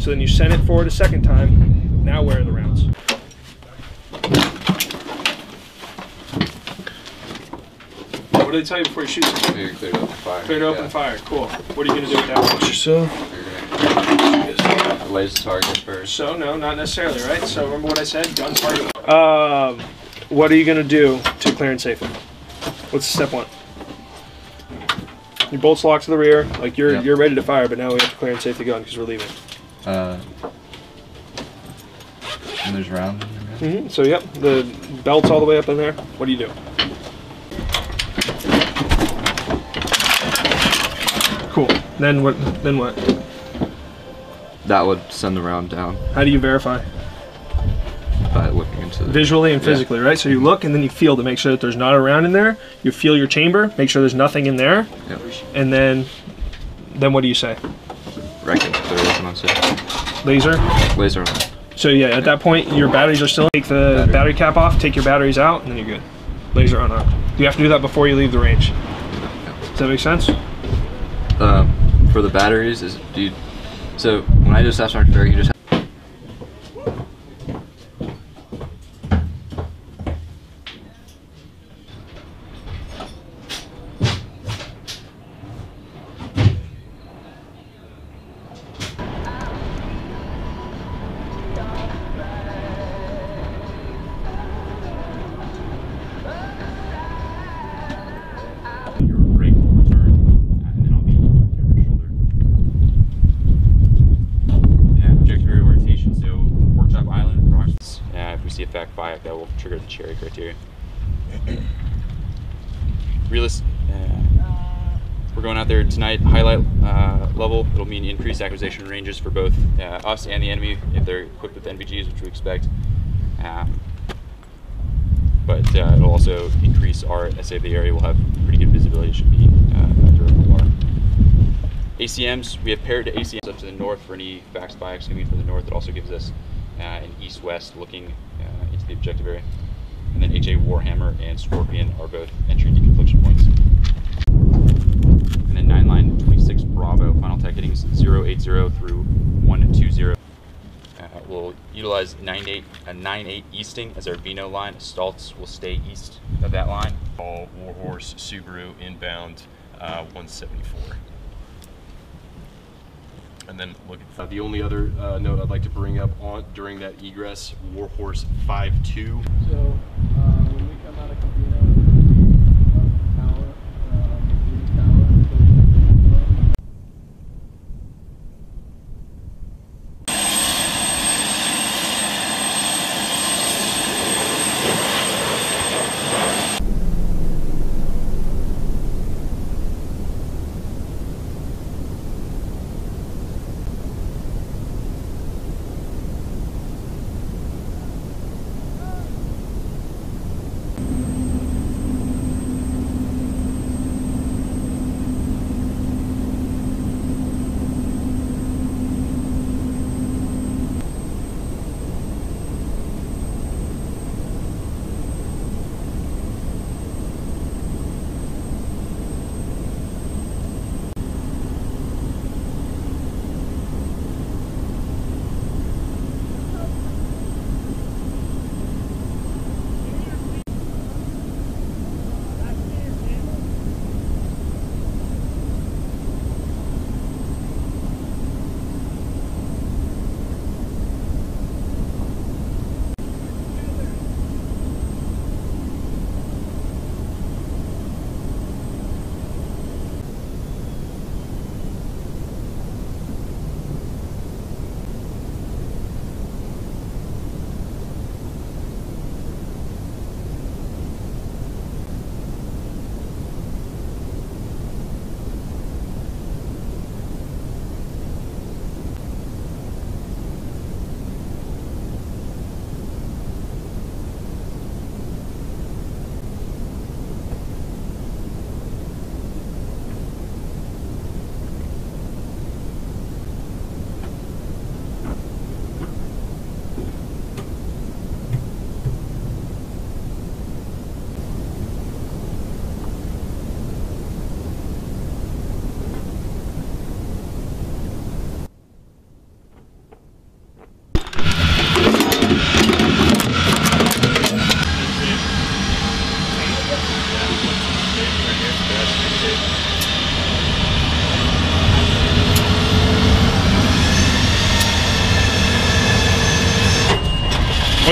So then you send it forward a second time. Now where are the rounds? What did they tell you before you shoot? Clear it open fire. Clear it open fire. Cool. What are you going to do with that one? So laser target first. So no, not necessarily, right? So remember what I said? Gun target. What are you going to do to clear and safely? What's step one? Your bolts locked to the rear, like you're ready to fire, but now we have to clear and safe the gun because we're leaving. And there's round in there. So yep, the belt's all the way up in there. What do you do? Cool. Then what? Then what? That would send the round down. How do you verify? By looking into the visually and physically, right? So you look and then you feel to make sure that there's not a round in there. You feel your chamber, make sure there's nothing in there. Yep. And then what do you say? Reckon clear open on safe. Laser? Laser on. So yeah, at that point your batteries are still, take the battery cap off, take your batteries out, and then you're good. Laser on. You have to do that before you leave the range. Does that make sense? For the batteries, so when I do staff sergeant fare, you just have effect bias that will trigger the cherry criteria. We're going out there tonight, highlight level. It'll mean increased acquisition ranges for both us and the enemy if they're equipped with NVGs, which we expect. But it'll also increase our SA of the area. We'll have pretty good visibility. It should be during the water. ACMs, we have paired to ACMs up to the north for any fax bias coming from the north. It also gives us an east-west looking into the objective area. And then HA Warhammer and Scorpion are both entry deconfliction points. And then 9 line 26 Bravo, final tech headings 080 through 120. We'll utilize 9-8 easting as our Vino line. Staltz will stay east of that line. All Warhorse Subaru inbound 174. And then look, the only other note I'd like to bring up during that egress, Warhorse 52. So when we come out of Cabino, tower,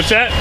set.